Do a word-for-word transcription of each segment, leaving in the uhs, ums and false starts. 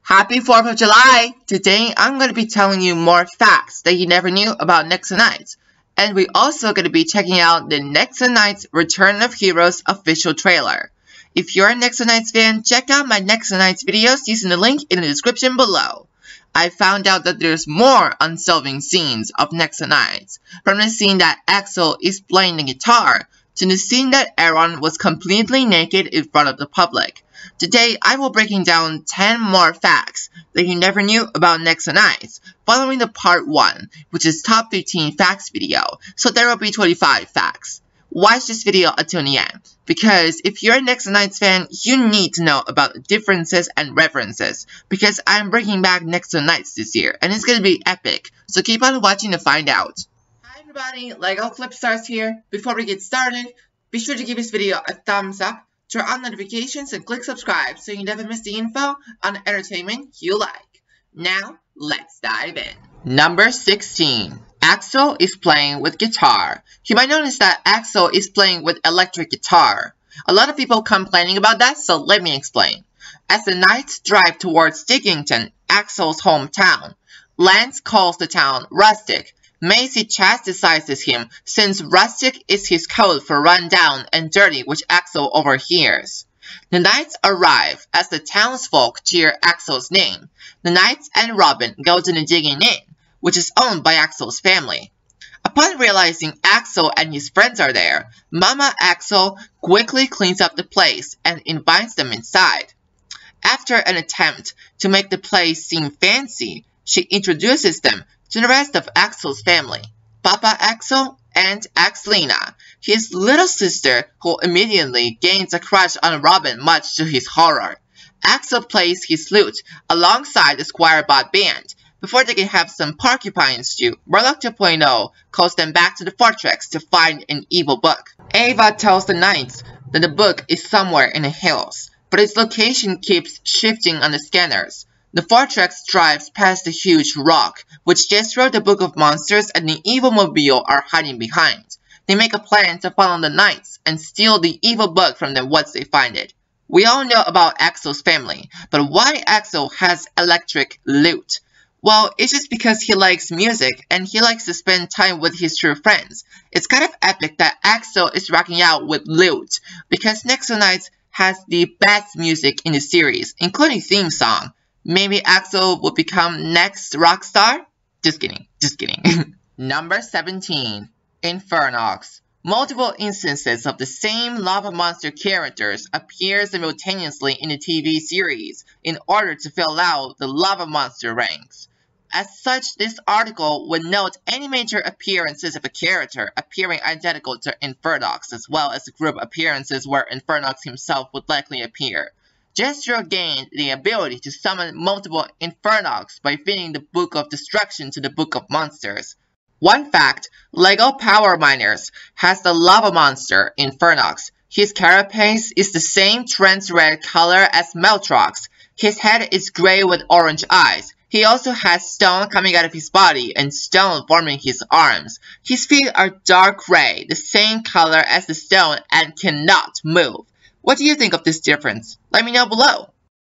Happy fourth of July! Today I'm going to be telling you more facts that you never knew about Nexo Knights. And we're also going to be checking out the Nexo Knights Return of Heroes official trailer. If you're a Nexo Knights fan, check out my Nexo Knights videos using the link in the description below. I found out that there's more unsolving scenes of Nexo Knights, from the scene that Axel is playing the guitar, to the scene that Aaron was completely naked in front of the public. Today, I will be breaking down ten more facts that you never knew about Nexo Knights, following the part one, which is top fifteen facts video, so there will be twenty-five facts. Watch this video until the end, because if you're a Nexo Knights fan, you need to know about the differences and references, because I'm bringing back Nexo Knights this year, and it's gonna be epic, so keep on watching to find out. Hi everybody, Lego Flipstars here. Before we get started, be sure to give this video a thumbs up, turn on notifications, and click subscribe so you never miss the info on the entertainment you like. Now, let's dive in. Number sixteen. Axel is playing with guitar. You might notice that Axel is playing with electric guitar. A lot of people complaining about that, so let me explain. As the Knights drive towards Diggington, Axel's hometown, Lance calls the town rustic. Macy chastises him since rustic is his code for run down and dirty, which Axel overhears. The Knights arrive as the townsfolk cheer Axel's name. The Knights and Robin go to the Digging Inn, which is owned by Axel's family. Upon realizing Axel and his friends are there, Mama Axel quickly cleans up the place and invites them inside. After an attempt to make the place seem fancy, she introduces them to the rest of Axel's family, Papa Axel and Axelina, his little sister, who immediately gains a crush on Robin much to his horror. Axel plays his lute alongside the Squire Bot band. Before they can have some porcupine stew, Murloc two point oh calls them back to the fortress to find an evil book. Ava tells the Knights that the book is somewhere in the hills, but its location keeps shifting on the scanners. The fortress drives past a huge rock, which Jethro, the Book of Monsters, and the Evil Mobile are hiding behind. They make a plan to follow the Knights and steal the evil book from them once they find it. We all know about Axel's family, but why Axel has electric lute? Well, it's just because he likes music and he likes to spend time with his true friends. It's kind of epic that Axel is rocking out with lute, because Nexo Knights has the best music in the series, including theme song. Maybe Axel will become next rock star? Just kidding, just kidding. Number seventeen. Infernox. Multiple instances of the same lava monster characters appear simultaneously in the T V series in order to fill out the lava monster ranks. As such, this article would note any major appearances of a character appearing identical to Infernox, as well as the group appearances where Infernox himself would likely appear. Jethro gained the ability to summon multiple Infernox by feeding the Book of Destruction to the Book of Monsters. One fact, Lego Power Miners has the lava monster Infernox. His carapace is the same trans-red color as Meltrox. His head is gray with orange eyes. He also has stone coming out of his body and stone forming his arms. His feet are dark gray, the same color as the stone, and cannot move. What do you think of this difference? Let me know below.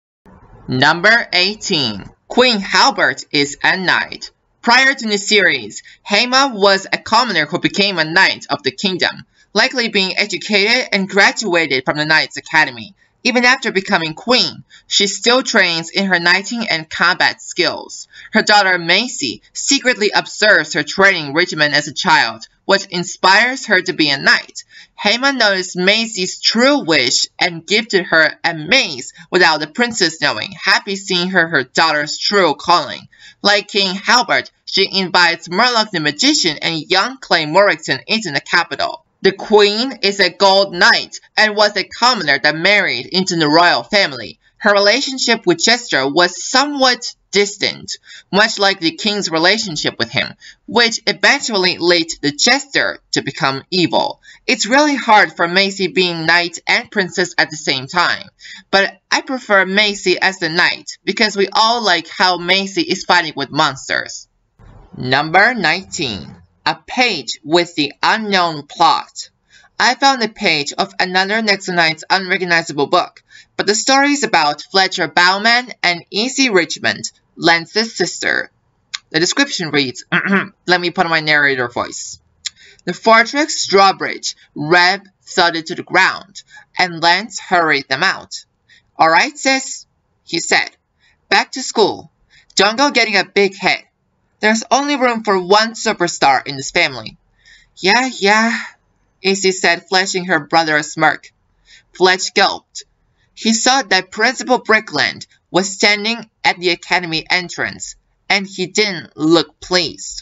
Number eighteen. Queen Halbert is a knight. Prior to the series, Haima was a commoner who became a knight of the kingdom, likely being educated and graduated from the Knights Academy. Even after becoming queen, she still trains in her knighting and combat skills. Her daughter Macy secretly observes her training regimen as a child, which inspires her to be a knight. Haima noticed Macy's true wish and gifted her a mace without the princess knowing, happy seeing her her daughter's true calling. Like King Halbert, she invites Murloc the Magician and young Clay Morrigan into the capital. The queen is a gold knight and was a commoner that married into the royal family. Her relationship with Jethro was somewhat distant, much like the king's relationship with him, which eventually led the Jester to become evil. It's really hard for Macy being knight and princess at the same time, but I prefer Macy as the knight because we all like how Macy is fighting with monsters. Number nineteen. A page with the unknown plot. I found a page of another Nexo Knights unrecognizable book, but the story is about Fletcher Bowman and Easy Richmond, Lance's sister. The description reads, let me put on my narrator voice. The fortress drawbridge, Reb thudded to the ground, and Lance hurried them out. All right, sis, he said. Back to school. Don't go getting a big head. There's only room for one superstar in this family. Yeah, yeah, Izzy said, flashing her brother a smirk. Fletch gulped. He saw that Principal Brickland was standing at the academy entrance, and he didn't look pleased.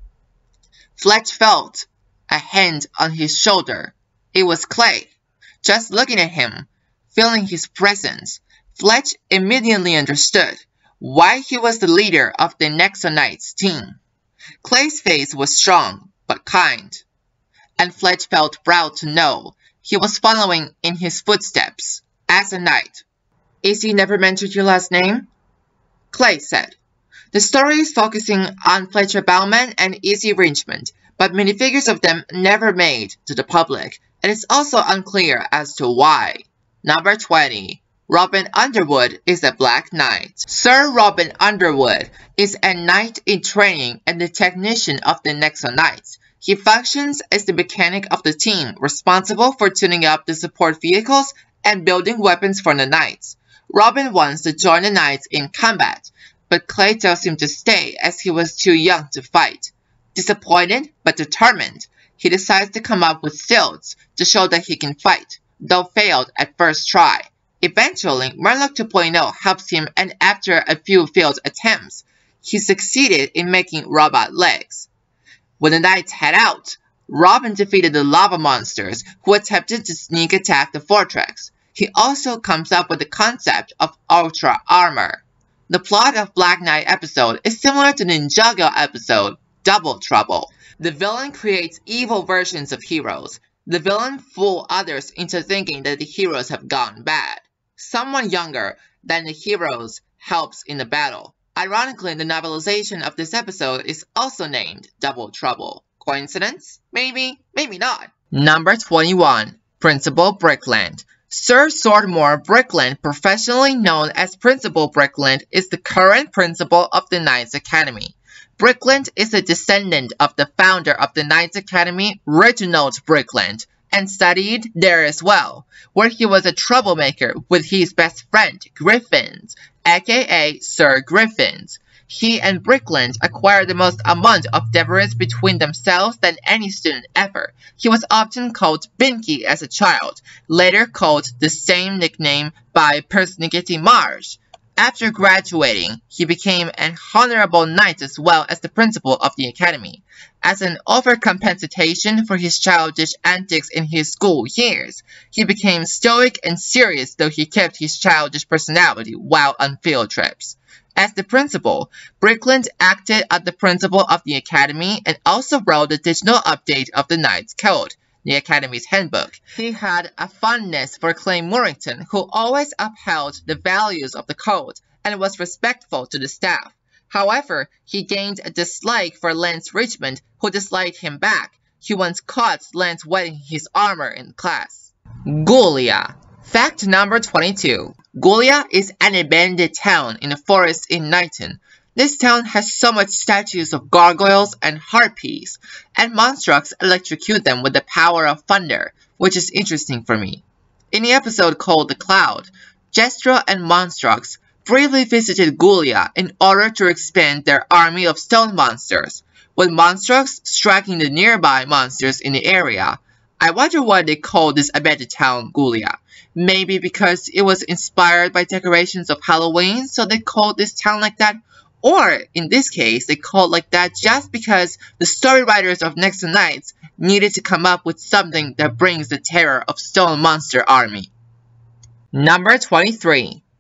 Fletch felt a hand on his shoulder. It was Clay. Just looking at him, feeling his presence, Fletch immediately understood why he was the leader of the Nexo Knights team. Clay's face was strong but kind, and Fletch felt proud to know he was following in his footsteps as a knight. Is he never mentioned your last name? Clay said. The story is focusing on Fletcher Bowman and Izzy Richmond, but minifigures of them never made to the public, and it's also unclear as to why. Number twenty. Robin Underwood is a Black Knight. Sir Robin Underwood is a knight in training and the technician of the Nexo Knights. He functions as the mechanic of the team, responsible for tuning up the support vehicles and building weapons for the knights. Robin wants to join the knights in combat, but Clay tells him to stay as he was too young to fight. Disappointed but determined, he decides to come up with stilts to show that he can fight, though failed at first try. Eventually, Murloc two point oh helps him, and after a few failed attempts, he succeeded in making robot legs. When the knights head out, Robin defeated the lava monsters who attempted to sneak attack the fortress. He also comes up with the concept of Ultra Armor. The plot of Black Knight episode is similar to the Ninjago episode, Double Trouble. The villain creates evil versions of heroes. The villain fools others into thinking that the heroes have gone bad. Someone younger than the heroes helps in the battle. Ironically, the novelization of this episode is also named Double Trouble. Coincidence? Maybe, maybe not. Number twenty-one. Principal Brickland. Sir Swordmore Brickland, professionally known as Principal Brickland, is the current principal of the Knights Academy. Brickland is a descendant of the founder of the Knights Academy, Reginald Brickland, and studied there as well, where he was a troublemaker with his best friend, Griffins, aka Sir Griffins. He and Brickland acquired the most amount of deference between themselves than any student ever. He was often called Binky as a child, later called the same nickname by Persnickety Marsh. After graduating, he became an honorable knight as well as the principal of the academy. As an overcompensation for his childish antics in his school years, he became stoic and serious, though he kept his childish personality while on field trips. As the principal, Brickland acted as the principal of the academy and also wrote the digital update of the Knight's Code, the Academy's handbook. He had a fondness for Clay Morrington, who always upheld the values of the code and was respectful to the staff. However, he gained a dislike for Lance Richmond, who disliked him back. He once caught Lance wetting his armor in class. Gulia. Fact number twenty-two. Gulia is an abandoned town in the forest in Knighton. This town has so much statues of gargoyles and harpies, and Monstrux electrocute them with the power of thunder, which is interesting for me. In the episode called The Cloud, Jestra and Monstrux briefly visited Gulia in order to expand their army of stone monsters, with Monstrux striking the nearby monsters in the area. I wonder why they called this abandoned town Gulia. Maybe because it was inspired by decorations of Halloween, so they called this town like that? Or, in this case, they called like that just because the story writers of Nexo Knights needed to come up with something that brings the terror of Stone Monster Army. Number twenty-three.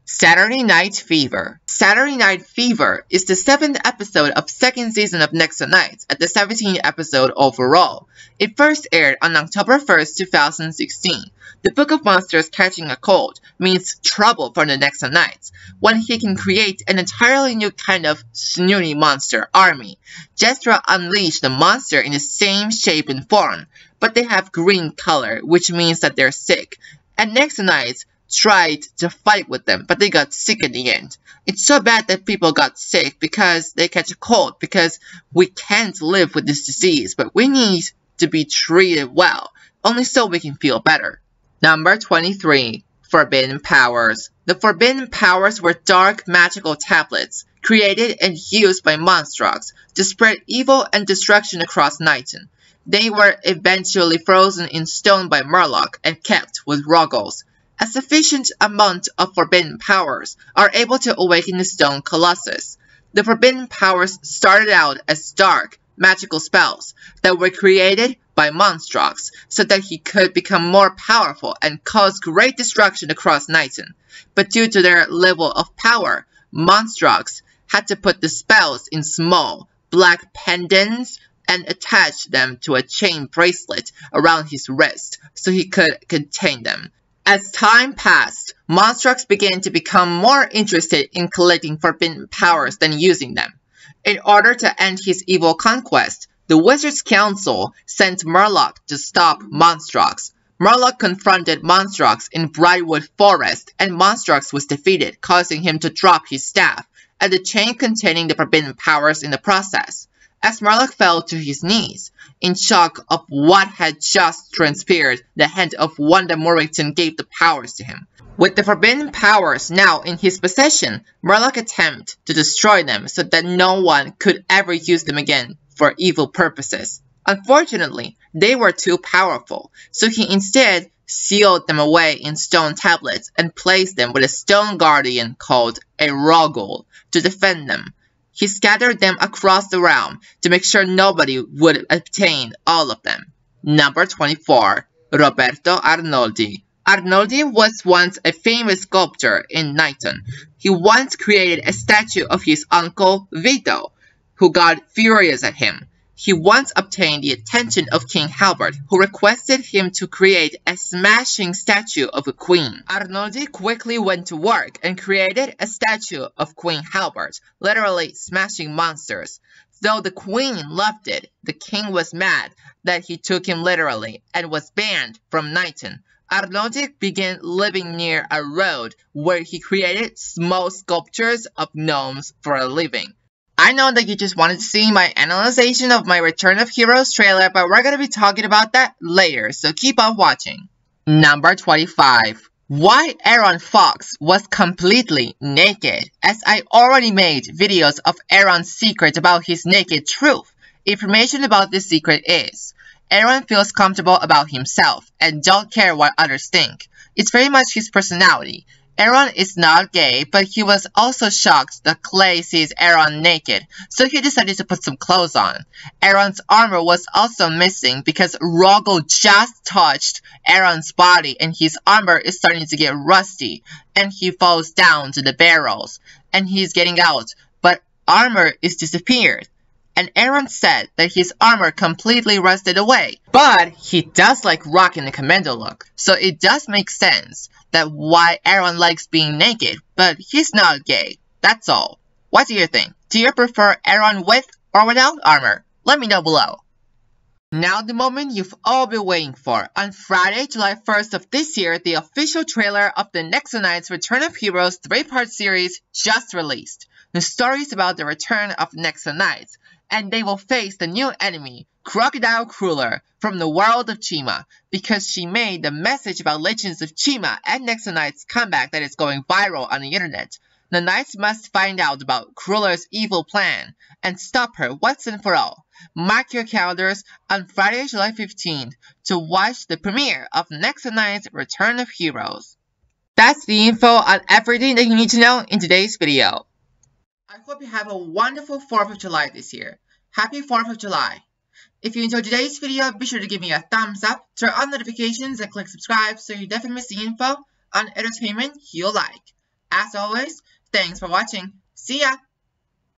Saturday Night Fever. Saturday Night Fever is the seventh episode of second season of Nexo Knights and the seventeenth episode overall. It first aired on October first, two thousand sixteen. The Book of Monsters catching a cold means trouble for the Nexo Knights, when he can create an entirely new kind of snooty monster army. Jestra unleashed the monster in the same shape and form, but they have green color, which means that they're sick. And Nexo Knights tried to fight with them, but they got sick in the end. It's so bad that people got sick because they catch a cold, because we can't live with this disease, but we need to be treated well, only so we can feel better. Number twenty-three. Forbidden Powers. The Forbidden Powers were dark magical tablets, created and used by Monstrox to spread evil and destruction across Nighton. They were eventually frozen in stone by Murloc and kept with Ruggles. A sufficient amount of Forbidden Powers are able to awaken the Stone Colossus. The Forbidden Powers started out as dark, magical spells that were created by Monstrox so that he could become more powerful and cause great destruction across Nighton. But due to their level of power, Monstrox had to put the spells in small, black pendants and attach them to a chain bracelet around his wrist so he could contain them. As time passed, Monstrox began to become more interested in collecting forbidden powers than using them. In order to end his evil conquest, the Wizards' Council sent Murloc to stop Monstrox. Murloc confronted Monstrox in Brightwood Forest, and Monstrox was defeated, causing him to drop his staff, and the chain containing the forbidden powers in the process. As Murloc fell to his knees, in shock of what had just transpired, the hand of Wanda Morrington gave the powers to him. With the forbidden powers now in his possession, Murloc attempted to destroy them so that no one could ever use them again for evil purposes. Unfortunately, they were too powerful, so he instead sealed them away in stone tablets and placed them with a stone guardian called a Ruggles to defend them. He scattered them across the realm to make sure nobody would obtain all of them. Number twenty-four. Roberto Arnoldi. Arnoldi was once a famous sculptor in Nighton. He once created a statue of his uncle Vito, who got furious at him. He once obtained the attention of King Halbert, who requested him to create a smashing statue of a queen. Arnoldi quickly went to work and created a statue of Queen Halbert, literally smashing monsters. Though the queen loved it, the king was mad that he took him literally and was banned from Nighton. Arnoldi began living near a road where he created small sculptures of gnomes for a living. I know that you just wanted to see my analysis of my Return of Heroes trailer, but we're going to be talking about that later, so keep on watching. Number twenty-five. Why Aaron Fox was completely naked. As I already made videos of Aaron's secret about his naked truth, information about this secret is, Aaron feels comfortable about himself and don't care what others think. It's very much his personality. Aaron is not gay, but he was also shocked that Clay sees Aaron naked, so he decided to put some clothes on. Aaron's armor was also missing because Ruggles just touched Aaron's body and his armor is starting to get rusty, and he falls down to the barrels, and he's getting out, but armor is disappeared. And Aaron said that his armor completely rusted away, but he does like rocking the commando look, so it does make sense that why Aaron likes being naked, but he's not gay. That's all. What do you think? Do you prefer Aaron with or without armor? Let me know below. Now the moment you've all been waiting for. On Friday, July first of this year, the official trailer of the Nexo Knights Return of Heroes three-part series just released. The story is about the return of Nexo Knights, and they will face the new enemy, Crocodile Cruller, from the world of Chima, because she made the message about Legends of Chima and Nexo Knights comeback that is going viral on the internet. The Knights must find out about Cruller's evil plan and stop her once and for all. Mark your calendars on Friday, July fifteenth to watch the premiere of Nexo Knights Return of Heroes. That's the info on everything that you need to know in today's video. I hope you have a wonderful fourth of July this year. Happy fourth of July. If you enjoyed today's video, be sure to give me a thumbs up, turn on notifications, and click subscribe so you never miss the info on entertainment you'll like. As always, thanks for watching. See ya!